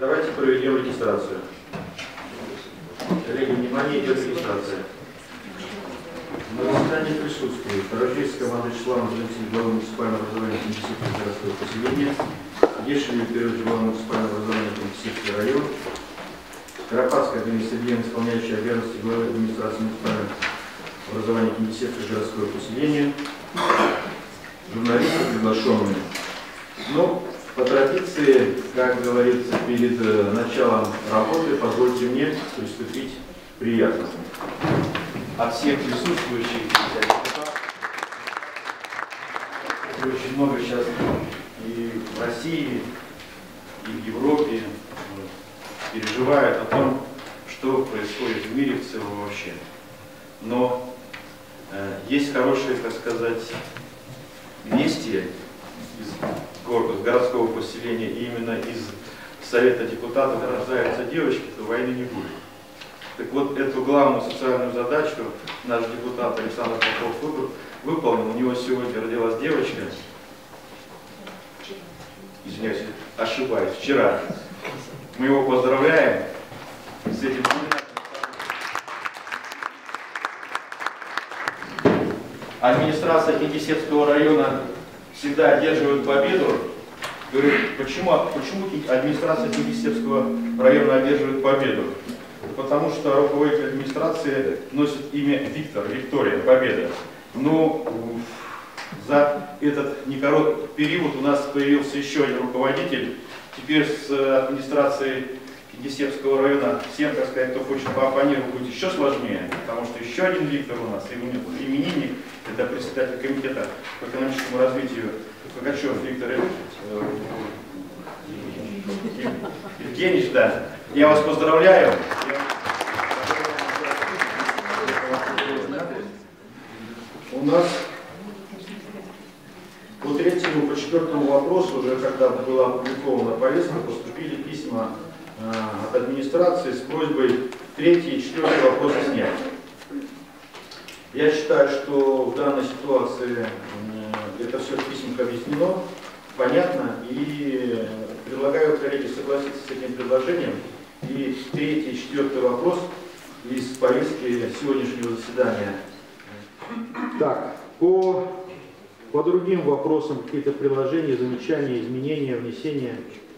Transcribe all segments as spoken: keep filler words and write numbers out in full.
Давайте проведем регистрацию. Коллеги, внимание, идет регистрация. На заседании присутствует Рождественская команда Вячеслава Валентиновича, глава муниципального образования Комитета городского поселения, Ешин Викторович, глава муниципального образования Комитета район, Карапатская Галина Сергеевна, исполняющая обязанности главы администрации муниципального образования Комитета городского поселения, журналисты приглашенные. Ну, по традиции, как говорится, перед началом работы, позвольте мне приступить к приятному. От всех присутствующих, очень много сейчас и в России, и в Европе переживают о том, что происходит в мире в целом вообще. Но э, есть хорошие, так сказать, вести из корпуса городского поселения, и именно из Совета депутатов рождаются девочки, то войны не будет. Так вот, эту главную социальную задачу наш депутат Александр Попов выполнил. У него сегодня родилась девочка, извиняюсь, ошибаюсь, вчера. Мы его поздравляем с этим. Администрация Кингисеппского района всегда одерживает победу. Говорю, почему, почему администрация Кингисеппского района одерживает победу? Потому что руководитель администрации носит имя Виктор, Виктория, Победа. Но за этот некороткий период у нас появился еще один руководитель. Теперь с администрацией Кингисеппского района всем, так сказать, кто хочет поопонировать, будет еще сложнее, потому что еще один Виктор у нас, именинник, это председатель комитета по экономическому развитию Пугачев Виктор Евгеньевич, да. Я вас поздравляю. У нас по третьему, по четвертому вопросу, уже когда была опубликована повестка, поступили письма э, от администрации с просьбой третий и четвертый вопросы снять. Я считаю, что в данной ситуации э, это все в письмах объяснено, понятно, и предлагаю, коллеги, согласиться с этим предложением. И третий и четвертый вопрос из повестки сегодняшнего заседания. Так, по, по другим вопросам какие-то предложения, замечания, изменения, внесения.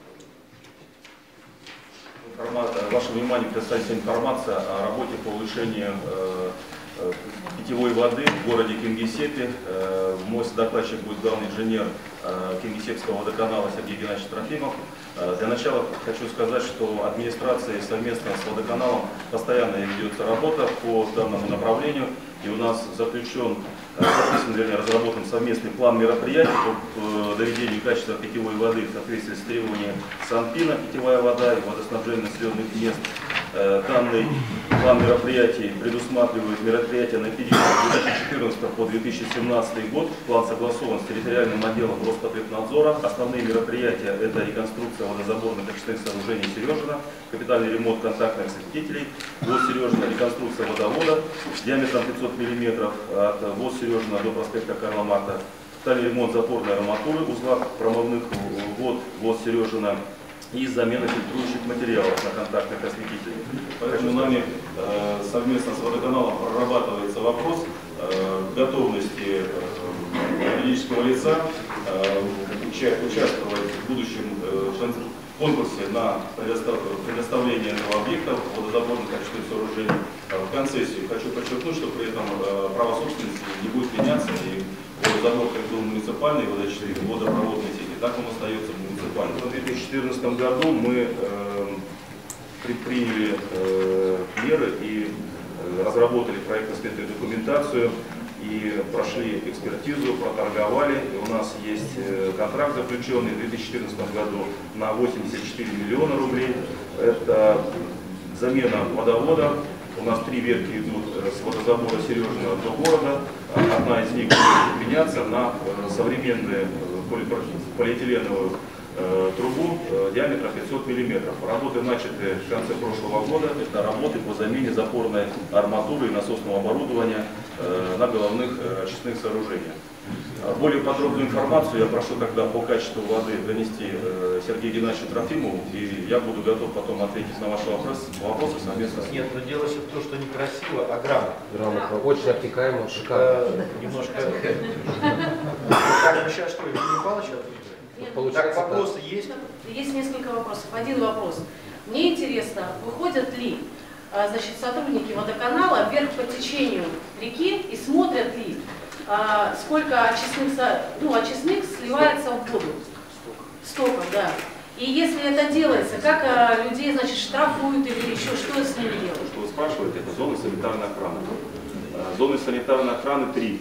Ваше внимание представится информация о работе по улучшению э, э, питьевой воды в городе Кингисеппе. Э, мой содокладчик будет главный инженер э, Кингисеппского водоканала Сергей Геннадьевич Трофимов. Э, для начала хочу сказать, что администрацией совместно с водоканалом постоянно ведется работа по данному направлению. И у нас заключен, подписан, вернее, разработан совместный план мероприятий по доведению качества питьевой воды в соответствии с требованиями Санпина, питьевая вода и водоснабжение населенных мест. Данный план мероприятий предусматривает мероприятия на период две тысячи четырнадцатый по две тысячи семнадцатый год. План согласован с территориальным отделом Роспотребнадзора. Основные мероприятия – это реконструкция водозаборных очистных сооружений Сережина, капитальный ремонт контактных осветителей, ВОЗ Сережина, реконструкция водовода диаметром пятьсот миллиметров от ВОЗ Сережина до проспекта Карла Маркса, капитальный ремонт запорной арматуры узла промывных вод ВОЗ Сережина и замена фильтрующих материалов на контактных осветителей. Поэтому нами э, совместно с водоканалом прорабатывается вопрос э, готовности э, юридического лица э, участвовать в будущем э, конкурсе на предоставление этого объекта водозаборных очистных сооружений в концессию. Хочу подчеркнуть, что при этом э, право собственности не будет меняться, и водозабор как был муниципальный, водоочистный, водопроводной сети, так он остается муниципальным. В две тысячи четырнадцатом году мы э, предприняли э, меры и э, разработали проектно-сметную документацию и прошли экспертизу, проторговали. И у нас есть э, контракт, заключенный в две тысячи четырнадцатом году на восемьдесят четыре миллиона рублей. Это замена водовода. У нас три ветки идут с водозабора Сережина до города. Одна из них будет меняться на современную полиэтиленовую трубу диаметром пятьсот миллиметров. Работы начаты в конце прошлого года. Это работы по замене запорной арматуры и насосного оборудования на головных очистных сооружениях. Более подробную информацию я прошу тогда по качеству воды донести Сергею Геннадьевичу Трофимову, и я буду готов потом ответить на ваши вопросы, вопросы совместно с ним. Нет, но дело все в том, что не красиво, а грамотно. Грамотно, очень обтекаемо, шикарно. Немножко... Так, ну сейчас что, Евгений Павлович? Так, вопросы есть? Есть несколько вопросов. Один вопрос. Мне интересно, выходят ли значит, сотрудники водоканала вверх по течению реки и смотрят ли, сколько очистных, ну, очистных сливается в воду? Стоков, да. И если это делается, как людей, значит, штрафуют или еще, что с ними делают? Что вы спрашиваете, это зоны санитарной охраны. Зоны санитарной охраны три.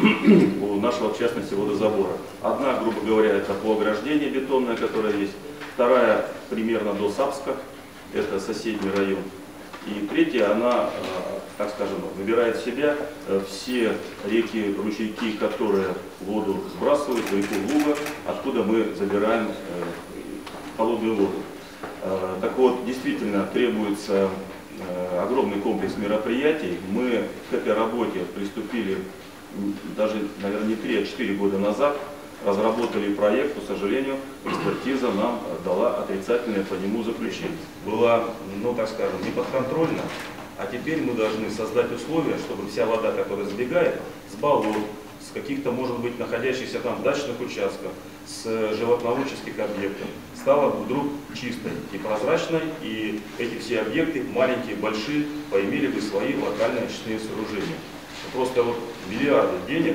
У нашего, в частности, водозабора. Одна, грубо говоря, это по ограждению бетонное, которое есть. Вторая примерно до Сапска, это соседний район. И третья, она, так скажем, выбирает в себя все реки, ручейки, которые воду сбрасывают в реку Луга, откуда мы забираем холодную воду. Так вот, действительно требуется огромный комплекс мероприятий. Мы к этой работе приступили даже, наверное, не три, а четыре года назад, разработали проект, к сожалению, экспертиза нам дала отрицательное по нему заключение. Была, ну так скажем, не подконтрольна, а теперь мы должны создать условия, чтобы вся вода, которая сбегает с болот, с каких-то, может быть, находящихся там дачных участков, с животноводческих объектов, стала вдруг чистой и прозрачной, и эти все объекты, маленькие, большие, поимели бы свои локальные очистные сооружения. Просто вот миллиарды денег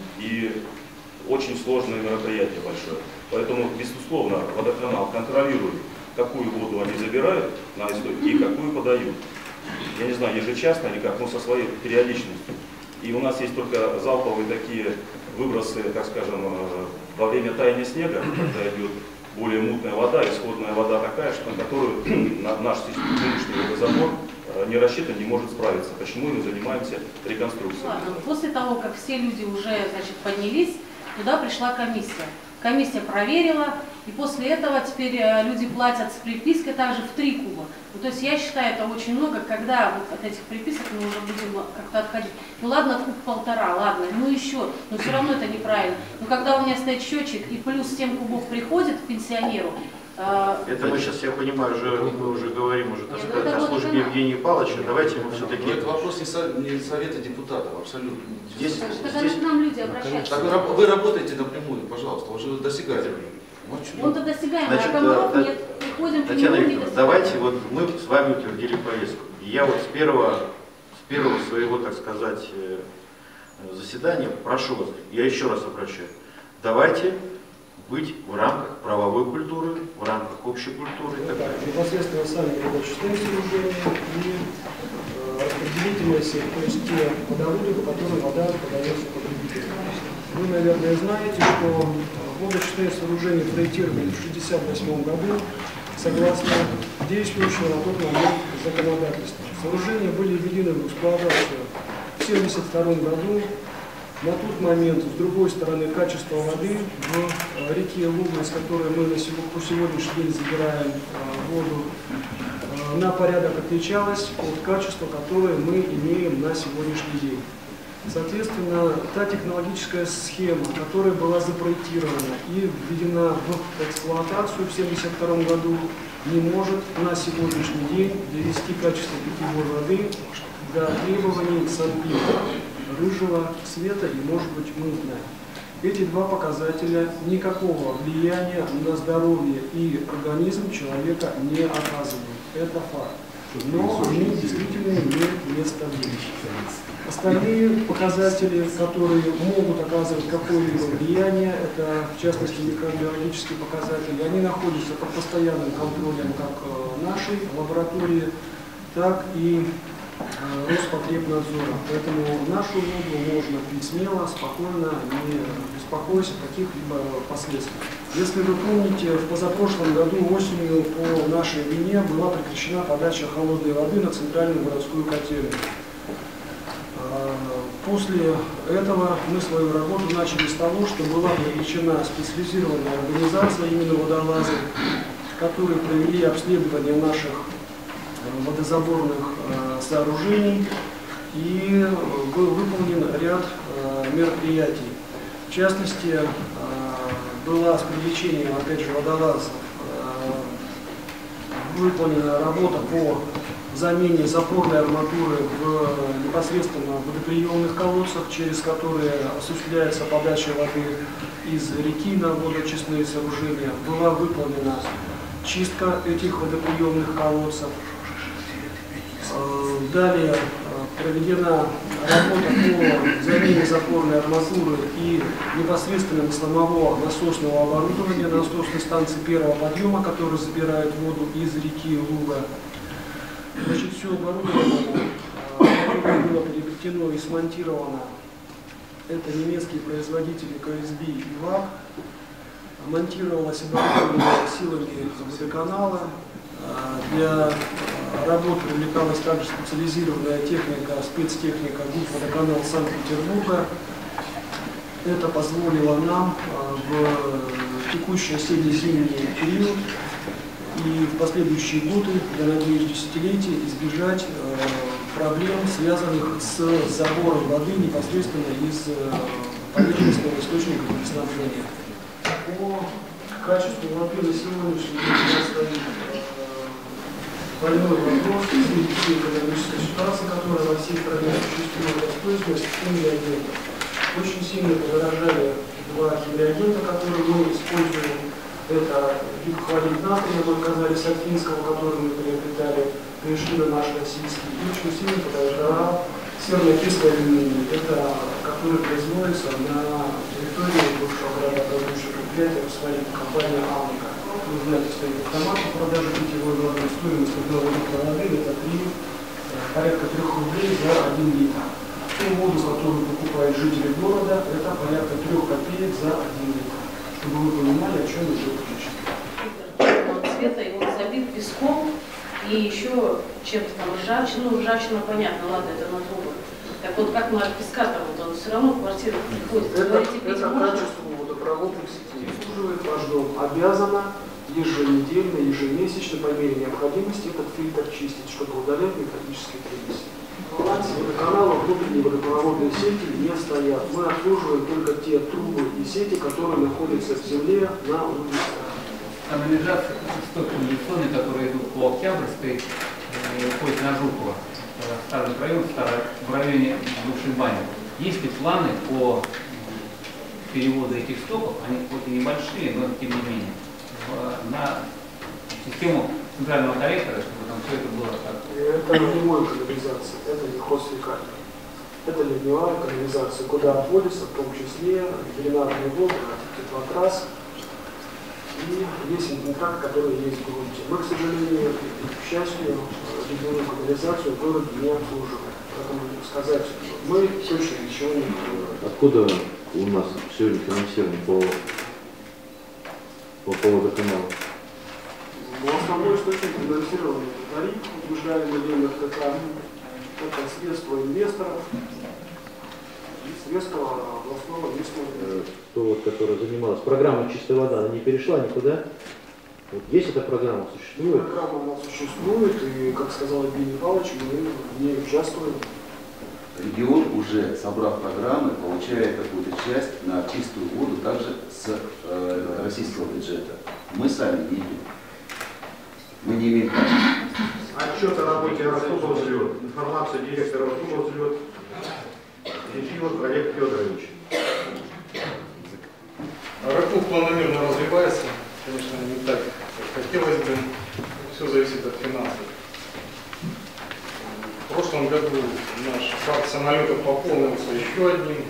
и очень сложное мероприятие большое. Поэтому, безусловно, водоканал контролирует, какую воду они забирают на исток и какую подают. Я не знаю, ежечасно или как, но со своей периодичностью. И у нас есть только залповые такие выбросы, так скажем, во время таяния снега, когда идет более мутная вода, исходная вода такая, что, на которую наш нынешний водозабор не рассчитан, не может справиться. Почему мы занимаемся реконструкцией? Ладно, после того, как все люди уже, значит, поднялись, туда пришла комиссия. Комиссия проверила, и после этого теперь люди платят с припиской также в три куба. Ну, то есть я считаю, это очень много, когда вот от этих приписок мы уже будем как-то отходить. Ну ладно, куб полтора, ладно, ну еще, но все равно это неправильно. Но когда у меня стоит счетчик и плюс семь кубов приходит к пенсионеру, это мы сейчас, я понимаю, уже, мы уже говорим уже, так Нет, сказать, о службе вот Евгения Павловича. Давайте мы все-таки... Это вопрос не, со, не совета депутатов, абсолютно. Здесь, когда здесь... к нам люди обращаются. Так вы, вы работаете напрямую, пожалуйста, уже достигаете. Он-то достигаем, Значит, а комаров да, нет. Приходим к Татьяна нему, не Викторовна, достигаем. давайте, вот мы с вами утвердили повестку. И я вот с первого, с первого своего, так сказать, заседания прошу вас, я еще раз обращаю, давайте быть в рамках правовой культуры, в рамках общей культуры и так далее. Непосредственно сами предочистные сооружения и э, распределительные сети, то есть те водоводы, по которым вода подается потребителю. Вы, наверное, знаете, что водочистные сооружения проектировали в шестьдесят восьмом году согласно действующему на тот момент законодательству. Сооружения были введены в эксплуатацию в семьдесят втором году. На тот момент, с другой стороны, качество воды в реке Луга, из которой мы на сегодня, по сегодняшний день забираем воду, на порядок отличалось от качества, которое мы имеем на сегодняшний день. Соответственно, та технологическая схема, которая была запроектирована и введена в эксплуатацию в семьдесят втором году, не может на сегодняшний день довести качество питьевой воды до требований санпина, рыжего цвета и, может быть, мутная. Эти два показателя никакого влияния на здоровье и организм человека не оказывают. Это факт. Но они действительно имеют место быть. Остальные показатели, которые могут оказывать какое-либо влияние, это в частности микробиологические показатели, они находятся под постоянным контролем как нашей лаборатории, так и Роспотребнадзора. Поэтому нашу воду можно пить смело, спокойно, не беспокоясь о каких-либо последствиях. Если вы помните, в позапрошлом году осенью по нашей вине была прекращена подача холодной воды на центральную городскую котельную. После этого мы свою работу начали с того, что была привлечена специализированная организация, именно водолазы, которые провели обследование наших водозаборных сооружений, и был выполнен ряд мероприятий. В частности, была с привлечением, опять же, водолазов выполнена работа по замене запорной арматуры в непосредственно водоприемных колодцах, через которые осуществляется подача воды из реки на водоочистные сооружения. Была выполнена чистка этих водоприемных колодцев. Далее проведена работа по замене запорной арматуры и непосредственно сломового насосного оборудования на насосной станции первого подъема, который забирает воду из реки Луга. Значит, все оборудование было приобретено и смонтировано. Это немецкие производители ка эс би и ВАК. Монтировалось оборудование силами водоканала. Для работы привлекалась также специализированная техника, спецтехника ГУП «Водоканал» Санкт-Петербурга. Это позволило нам в текущий осенне-зимний период и в последующие годы, я надеюсь, десятилетия, избежать проблем, связанных с забором воды непосредственно из поверхностного источника водоснабжения. По качеству воды на сегодняшний день стоит больной вопрос в связи с экономической ситуацией, которая во всей стране существует, стоимость химреагентов. Очень сильно подорожали два химреагента, которые мы используем. Это гипохлорид натрия, мы отказались от финского, который мы приобретали, перешли на наш российский. И очень сильно подорожала серно-кислый алюминий, это который производится на территории бывшего градообразующего предприятия в своей компании «Амника». Вы знаете, стоит автомат по продаже питьевой воды, стоимость одного литра воды это три, порядка трех рублей за один литр. Ту воду, которую покупают жители города, это порядка трех копеек за один литр. Чтобы вы понимали, о чем идет речь. Цвета, и он забит песком и еще чем-то там ржавчина. Ну, ржавчина, понятно, ладно, это на трубах. Так вот, как мы от песка там, вот он все равно в квартиру приходит. Это, Говорите, пить это можно? качество водопроводных сетей обслуживает ваш дом. Обязана еженедельно, ежемесячно, по мере необходимости, этот фильтр чистить, чтобы удалять микробические примеси. Водоканала внутренние водопроводные сети не стоят. Мы обслуживаем только те трубы и сети, которые находятся в земле на улице. Канализация сток канализационный, который идут по Октябрьской, уходит на Жукова, старый район, в районе бывшей бани. Есть ли планы по переводу этих стоков, они хоть и небольшие, но тем не менее, на систему центрального коллектора, чтобы там все это было так? Это ливневая канализация, это не хозфекальная. Это ливневая канализация, куда отводится в том числе ветеринарные воды, теплотрасс и весь инфильтрат, который есть в грунте. Мы, к сожалению, к счастью, ливневую канализацию в городе не обслуживаем. Поэтому сказать, мы точно ничего не делаем. Откуда у нас сегодня финансирование по, по поводу канала? Ну, основной источник финансирования – это тариф, утверждаемый ЛНРТК, это средства инвесторов и средства областного местного. Кто вот, которая занималась программой «Чистая вода», она не перешла никуда? Вот есть эта программа, существует? Программа у нас существует, и, как сказал Евгений Павлович, мы в ней участвуем. Регион, уже собрав программы, получает какую-то часть на чистую воду также с э, российского бюджета. Мы сами не идем. Мы не имеем права. Отчет о работе Ростова-Взлет. Информация директора Ростова-Взлет. Ефимов Олег Федорович. Раков планомерно развивается. Конечно, не так, как хотелось бы. Все зависит от финансов. В прошлом году наш парк самолетов пополнился еще одним.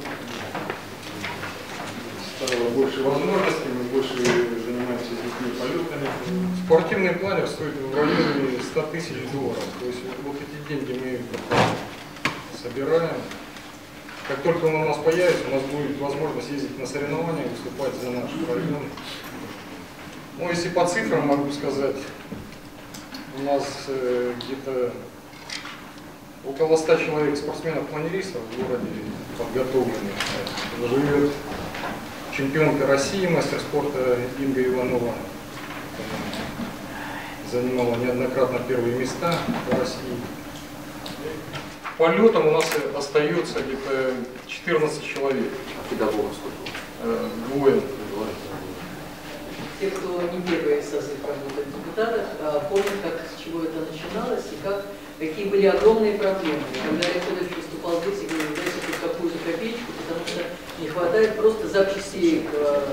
Стало больше возможностей, мы больше занимаемся с детьми полетами. Спортивный планер стоит в районе ста тысяч долларов. То есть вот эти деньги мы собираем. Как только он у нас появится, у нас будет возможность ездить на соревнования, выступать за наш район. Ну, если по цифрам могу сказать, у нас э, где-то около ста человек спортсменов-планеристов в городе подготовленных. Живет чемпионка России, мастер спорта Инга Иванова. Занимала неоднократно первые места в России. Полетом у нас остается где-то четырнадцать человек. Педагогов сколько? Двое. те, кто не первый созыв работает депутата, помнят, как, с чего это начиналось и как, какие были огромные проблемы. Когда Олег Федорович выступал здесь и говорил, дайте хоть какую-то копеечку, потому что не хватает просто запчастей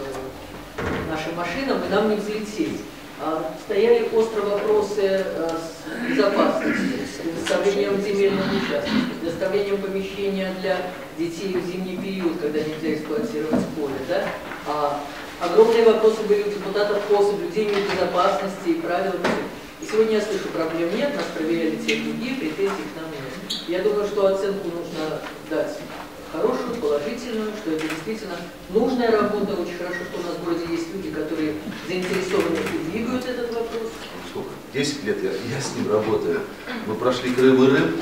к нашим машинам, и нам не взлететь. Стояли остро вопросы с безопасностью, с предоставлением земельного участка, с предоставлением помещения для детей в зимний период, когда нельзя эксплуатировать поле. Да? А огромные вопросы были у депутатов по соблюдению безопасности и правил. И сегодня я слышу, проблем нет, нас проверяли те и другие, претензий к нам нет. Я думаю, что оценку нужно дать хорошую, положительную, что это действительно нужная работа. Очень хорошо, что у нас в городе есть люди, которые заинтересованы и двигают этот вопрос. Сколько? десять лет я, я с ним работаю. Мы прошли Крым и Рым,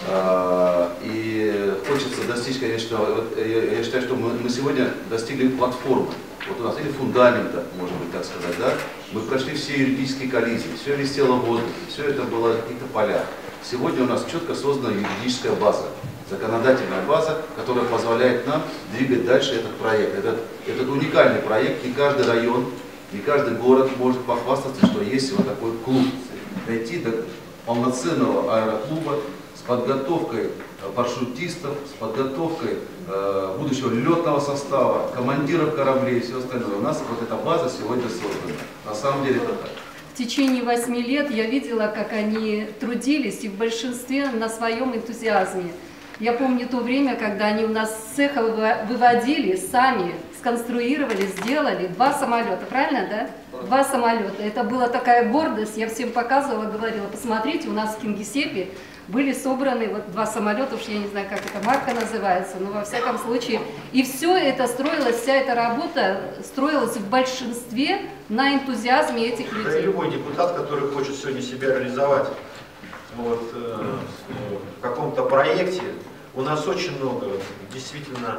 а, и хочется достичь, конечно, вот, я, я считаю, что мы, мы сегодня достигли платформы. Вот у нас или фундамента, можно быть так сказать, да? Мы прошли все юридические коллизии, все висело в воздухе, все это было какие-то поля. Сегодня у нас четко создана юридическая база, законодательная база, которая позволяет нам двигать дальше этот проект. Этот, этот уникальный проект, не каждый район, не каждый город может похвастаться, что есть вот такой клуб. Дойти до полноценного аэроклуба с подготовкой парашютистов, с подготовкой э, будущего летного состава, командиров кораблей и все остальное. У нас вот эта база сегодня создана. На самом деле это так. В течение восьми лет я видела, как они трудились, и в большинстве на своем энтузиазме. Я помню то время, когда они у нас с цеха выводили, сами сконструировали, сделали два самолета, правильно, да? Два самолета. Это была такая гордость, я всем показывала, говорила, посмотрите, у нас в Кингисеппе были собраны вот два самолета, уж я не знаю, как эта марка называется, но во всяком случае. И все это строилось, вся эта работа строилась в большинстве на энтузиазме этих людей. Да и любой депутат, который хочет сегодня себя реализовать вот, э, в каком-то проекте, у нас очень много действительно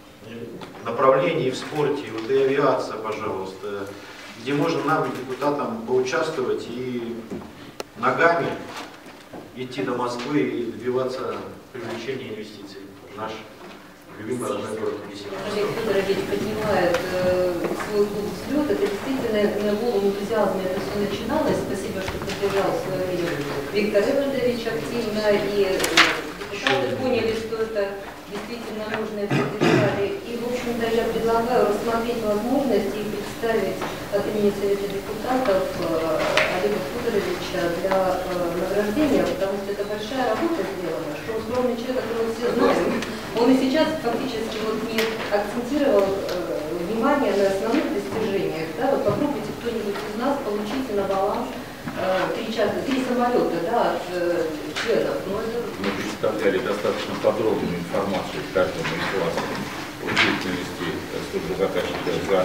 направлений в спорте, вот и авиация, пожалуйста, где можно нам, депутатам, поучаствовать и ногами идти до Москвы и добиваться привлечения инвестиций в наш любимый родной город Кингисепп. Олег Федорович поднимает э, свой клуб «Взлет». Это действительно на голом энтузиазме это все начиналось. Спасибо, что поддержал в свое время Виктор Иванович активно. И депутаты поняли, что это действительно нужно, и поддержали. И, в общем-то, я предлагаю рассмотреть возможности и представить от имени Совета депутатов Олега Федоровича для награждения, потому что это большая работа сделана, что он скромный человек, которого все знают. Он и сейчас фактически вот не акцентировал э, внимание на основных достижениях. Да? Вот попробуйте кто-нибудь из нас получите на баланс э, три части, три самолета, да, от э, членов. Но это... Мы представляли достаточно подробную информацию каждому из вас о деятельности службы заказчика за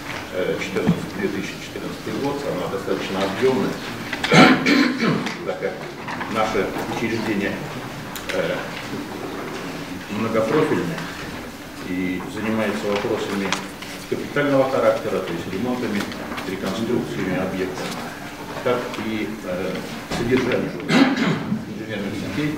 две тысячи четырнадцатый год. Она достаточно объемная, так как наше учреждение э, многопрофильное и занимается вопросами капитального характера, то есть ремонтами, реконструкциями объектов, так и э, содержанием инженерных сетей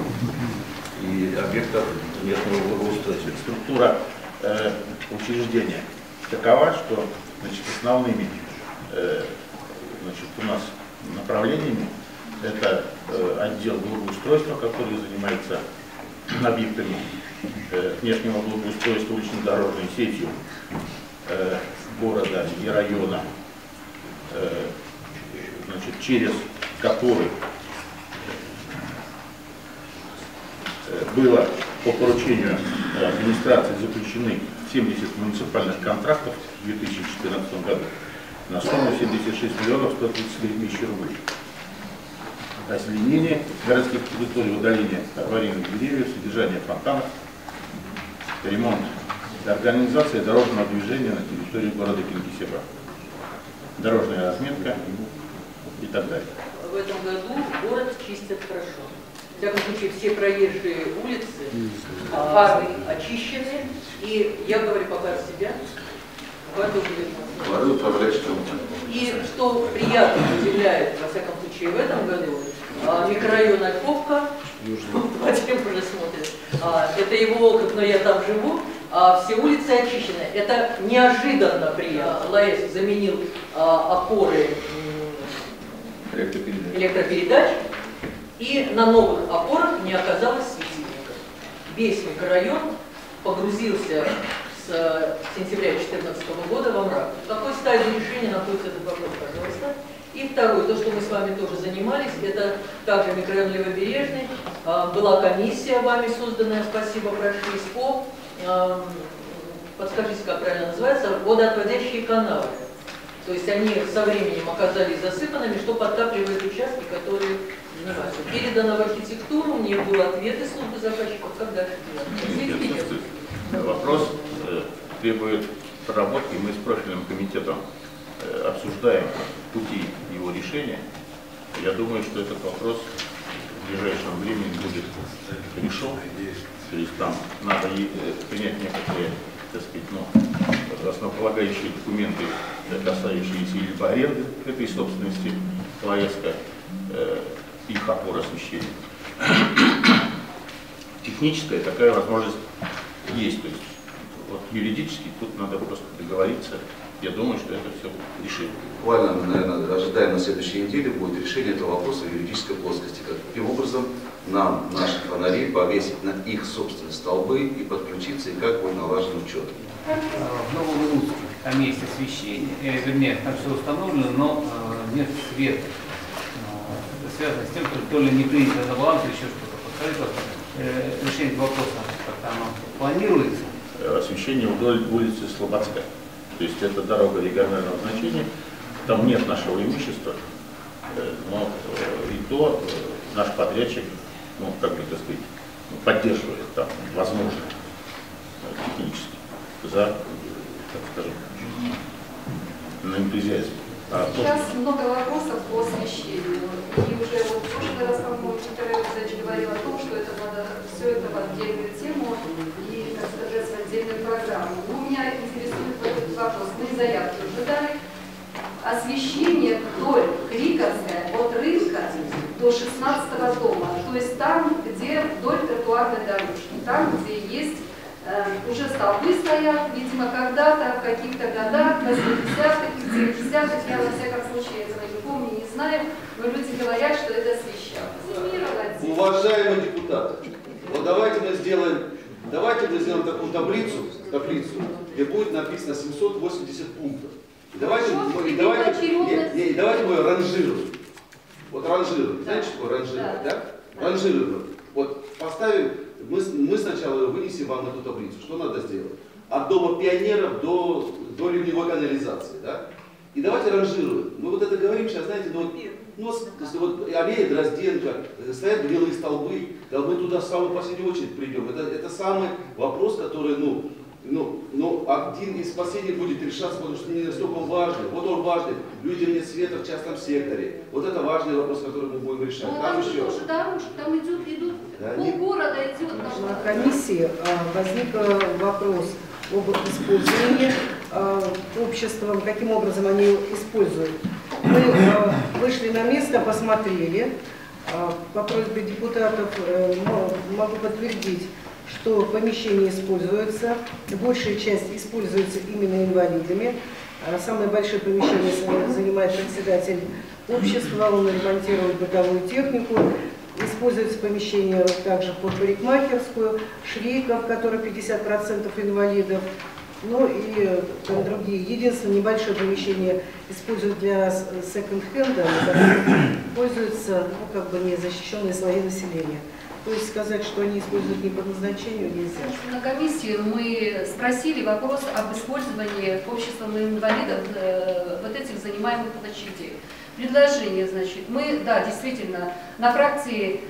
и объектов местного благоустройства. Структура э, учреждения такова, что значит, основными э, значит, у нас направлениями это э, отдел благоустройства, который занимается объектами э, внешнего благоустройства улично-дорожной сетью э, города и района, э, значит, через который э, было по поручению э, администрации заключены семьдесят муниципальных контрактов в две тысячи четырнадцатом году на сумму семьдесят шесть миллионов сто тридцать три тысячи рублей. Озеленение городских территорий, удаление аварийных деревьев, содержание фонтанов, ремонт, организация дорожного движения на территории города Кингисеппа, дорожная разметка и так далее. В этом году город чистят хорошо. В всяком случае, все проезжие улицы, фары очищены. И я говорю пока от себя. И что приятно удивляет, во всяком случае, в этом году, микрорайон Ольховка, Владимир уже смотрит, это его округ, но я там живу, а, все улицы очищены. Это неожиданно приятно. ЛАЭС заменил а, опоры м, Электропередач. электропередач, и на новых опорах не оказалось светильников. Весь микрорайон погрузился с сентября две тысячи четырнадцатого года во мрак. В какой стадии решения находится этот вопрос, пожалуйста? И второе, то, что мы с вами тоже занимались, это также микрорайон Левобережный. Была комиссия вами созданная, спасибо, прошли СПО. Подскажите, как правильно называется, водоотводящие каналы. То есть они со временем оказались засыпанными, что подтапливает участки, которые занимаются. Передано в архитектуру, мне был ответ из службы заказчиков, как дальше делать. Вопрос э, требует проработки. Мы с профильным комитетом э, обсуждаем пути его решения. Я думаю, что этот вопрос в ближайшем времени будет решен. То есть там надо и, э, принять некоторые, так сказать, ну, основополагающие документы, касающиеся либо аренды этой собственности ЛАЭСКа, э, их опор освещения. Техническая такая возможность есть. То есть вот юридически тут надо просто договориться. Я думаю, что это все решит. Буквально, наверное, ожидаем на следующей неделе будет решение этого вопроса в юридической плоскости. Каким образом нам наши фонари повесить на их собственные столбы и подключиться, и как будет налажен учет. В Новоуральске там есть освещение, э, вернее, там все установлено, но э, нет света. Э, это связано с тем, что то ли не принято на баланс, или еще что-то. Подскажите, э, решение этого вопроса, как оно планируется? Освещение вдоль улицы Слободская. То есть это дорога регионального значения, там нет нашего имущества, но и то наш подрядчик, ну, как бы, так сказать, поддерживает там, возможно, технически, за, так скажем, на энтузиазме. А Сейчас то, много вопросов по освещению. И уже вот в прошлый раз, по-моему, Виктор Иванович говорил о том, что это надо все это в отдельную тему и, так сказать, в отдельную программу. Но меня интересует вот этот вопрос. Мы заявки уже дали. Освещение вдоль Криковская, от рынка до шестнадцатого дома. То есть там, где вдоль тротуарной дорожки. Там, где есть уже столбы стоят, видимо, когда-то, в каких-то годах, в восьмидесятых, семидесятых, я во всяком случае этого не помню, не знаю, но люди говорят, что это освещалось. Уважаемые депутаты, вот давайте мы сделаем, давайте мы сделаем такую таблицу, таблицу, где будет написано семьсот восемьдесят пунктов. И давайте, мы, и давайте, не, не, давайте мы ранжируем. Вот ранжируем. Знаете, что такое ранжировать, да? да? Ранжируем. Вот поставим. Мы, мы сначала вынесем вам эту таблицу. Что надо сделать? От дома пионеров до, до ливневой канализации. Да? И давайте ранжируем. Мы вот это говорим сейчас, знаете, ну, ну, вот аллея Дрозденко, стоят гнилые столбы, да мы туда в самую последнюю очередь придем. Это, это самый вопрос, который, ну, ну, ну, один из последних будет решаться, потому что не настолько важный. Вот он важный. Людям нет света в частном секторе. Вот это важный вопрос, который мы будем решать. Ну, там там еще. тоже дорожка, там идет, идут, да, полгорода идет. На комиссии возник вопрос об использовании обществом, каким образом они используют. Мы вышли на место, посмотрели. По просьбе депутатов могу подтвердить, что помещение используется, большая часть используется именно инвалидами. Самое большое помещение занимает председатель общества, он ремонтирует бытовую технику. Используется помещение также под парикмахерскую, швейков, которые пятьдесят процентов инвалидов, ну и там другие. Единственное, небольшое помещение используют для секонд-хенда, пользуются, ну, как бы незащищенные слои населения. То есть сказать, что они используют не по назначению, нельзя. На комиссии мы спросили вопрос об использовании обществом инвалидов э, вот этих занимаемых площадей. Предложение, значит, мы, да, действительно, на фракции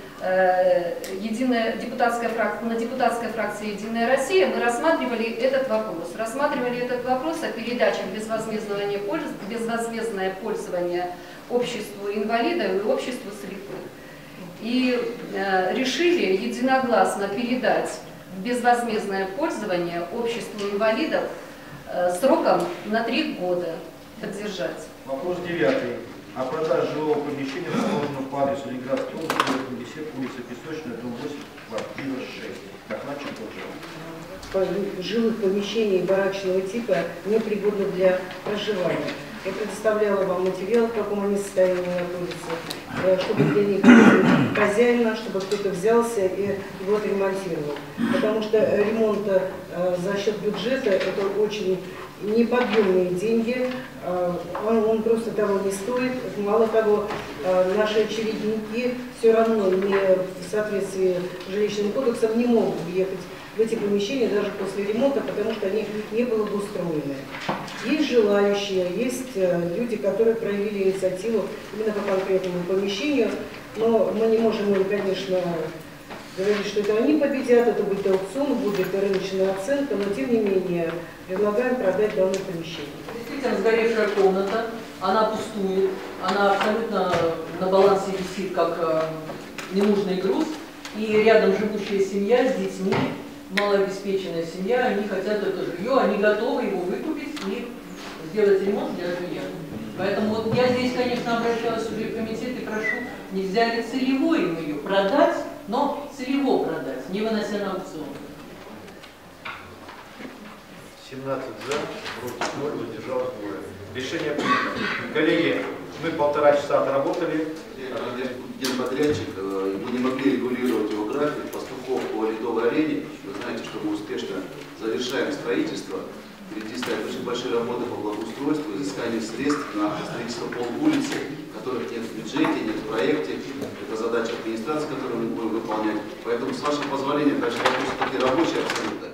э, единая депутатская фракция, на депутатской фракции «Единая Россия» мы рассматривали этот вопрос. Рассматривали этот вопрос о передаче безвозмездного безвозмездное пользование обществу инвалидов и обществу слепых. И э, решили единогласно передать в безвозмездное пользование обществу инвалидов э, сроком на три года поддержать. Вопрос девятый. О продаже жилого помещения, расположенного по адресу Ленинградской области, улица Песочная, дом восемь, квартира шесть. Докладчик тоже. жилых помещений барачного типа непригодны для проживания. Я предоставляла вам материал, в каком они состоянии находятся, чтобы для них хозяина, чтобы кто-то взялся и его отремонтировал. Потому что ремонт за счет бюджета — это очень неподъемные деньги, он, он просто того не стоит. Мало того, наши очередники все равно не в соответствии с жилищным кодексом не могут въехать в эти помещения даже после ремонта, потому что они не благоустроены. Есть желающие, есть люди, которые проявили инициативу именно по конкретному помещению, но мы не можем им, конечно, говорить, что это они победят, это будет аукцион, будет рыночная оценка, но тем не менее предлагаем продать данное помещение. Действительно, сгоревшая комната, она пустует, она абсолютно на балансе висит как э, ненужный груз, и рядом живущая семья с детьми, малообеспеченная семья, они хотят это жилье, они готовы его выкупить и сделать ремонт для жилья. Поэтому вот я здесь, конечно, обращалась в комитет и прошу, нельзя ли целево им ее продать, но целево продать, не вынося на аукцион. семнадцать за, против ноль, воздержалось двое. Решение принято. Коллеги, мы полтора часа отработали. Генподрядчик, мы не могли регулировать его график, пастухов по Ледовой арене. Вы знаете, что мы успешно завершаем строительство. Впереди стоят очень большие работы по благоустройству, изысканию средств на строительство полулицы, которых нет в бюджете, нет в проекте. Это задача администрации, которую мы будем выполнять. Поэтому, с вашего позволения, конечно, вопрос таки рабочий абсолютно.